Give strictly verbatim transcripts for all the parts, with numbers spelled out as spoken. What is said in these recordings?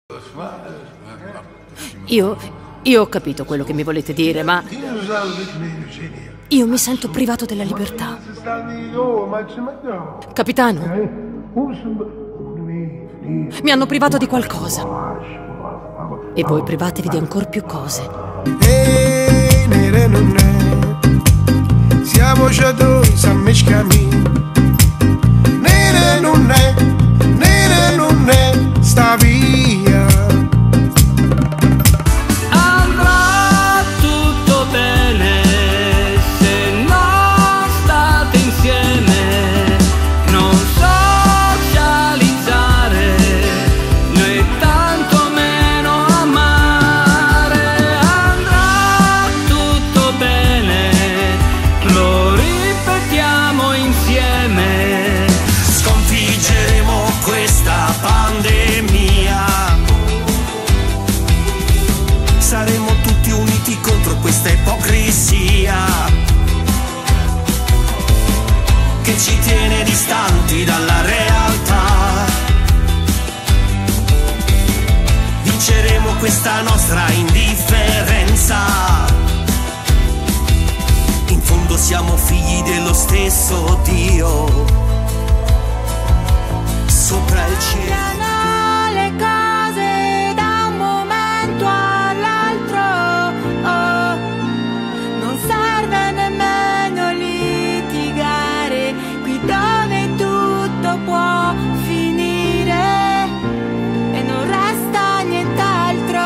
Io, io ho capito quello che mi volete dire, ma io mi sento privato della libertà. Capitano, mi hanno privato di qualcosa. E voi privatevi di ancor più cose. Ehi, nere non è, siamo già due, siamo cammin. Nere non è, nere non è, sta via. Andrà tutto bene se non state insieme, non socializzare, né tanto meno amare. Andrà tutto bene, lo ripetiamo insieme. Sconfiggeremo questa pandemia, saremo tutti uniti contro questa ipocrisia che ci tiene distanti dalla realtà. Vinceremo questa nostra indifferenza. In fondo siamo figli dello stesso Dio sopra il cielo. Le cose da un momento all'altro, oh, non serve nemmeno litigare qui dove tutto può finire e non resta nient'altro,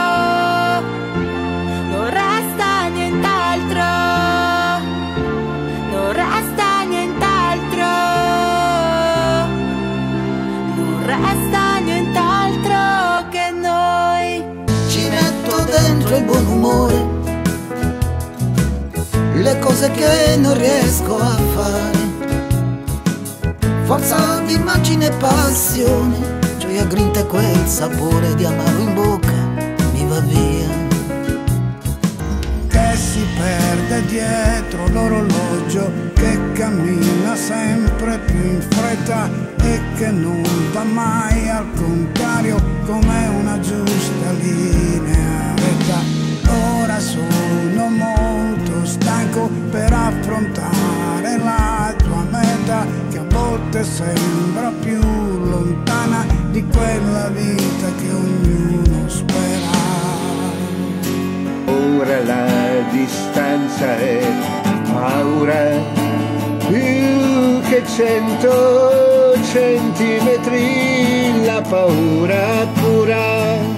non resta nient'altro, non resta nient'altro, non resta nient'altro che noi. Ci metto dentro il buon umore, le cose che non riesco a fare, forza di immagine e passione, gioia grinta e quel sapore di amaro in bocca mi va via. Che si perde dietro l'orologio che cammina sempre più in fretta e che non va mai al contrario come una giusta linea retta. Ora sono molto stanco per affrontare la tua meta che a volte sembra più lontana di quella vita che ognuno spera. Ora la distanza è paura, più che cento centimetri la paura pura.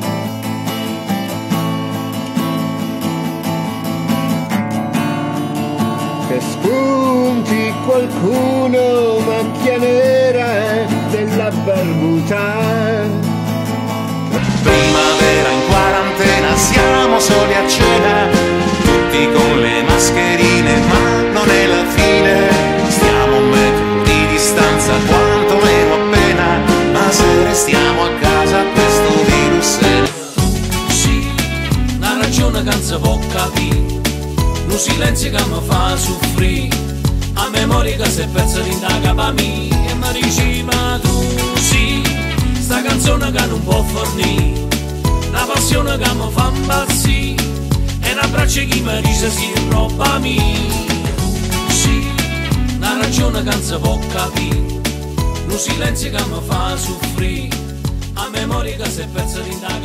Che spunti qualcuno, macchia nera della barbuta. Primavera in quarantena, siamo soli a cena, tutti con le mascherine, ma non è la fine. Stiamo a un metro di distanza, quanto meno appena, ma se restiamo a casa questo virus è... Sì, una ragione che non si può capire, un silenzio che mi fa soffrire, a memoria che si è persa l'inda capa mia. E mi dici ma tu sì, sta canzone che non può fornire, una passione che mi fa impazzire, e un abbraccio che mi dice sì, roba mia. Sì, una ragione che non si può capire, un silenzio che mi fa soffrire, a memoria che si è persa l'inda